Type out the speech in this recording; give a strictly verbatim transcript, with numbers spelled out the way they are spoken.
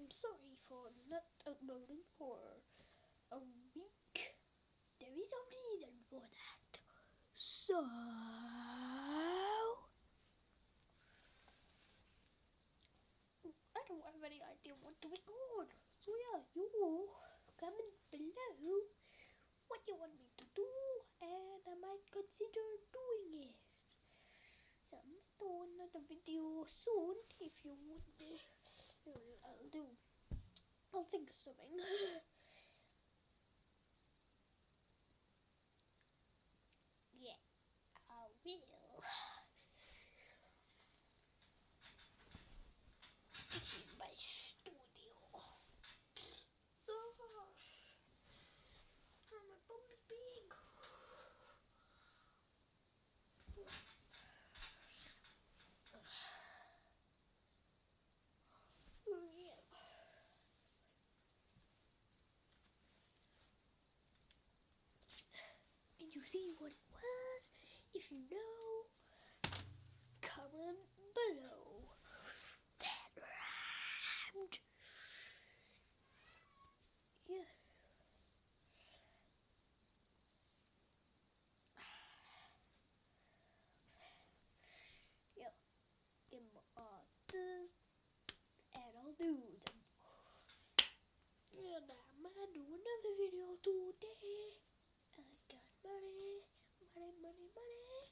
I'm sorry for not uploading for a week. There is a reason for that. So I don't have any idea what to record. So yeah, you comment below what you want me to do, and I might consider doing it. I might do another video soon if you want me. I'll do. I'll think of something. Yeah, I will. This is my studio. Oh, my bum is big. Oh, yeah. Did you see what it was? If you know, comment below. That rhymed. Yeah. Yeah. Give me orders, and I'll do them. And I might do another video today. I got money, money, money, money.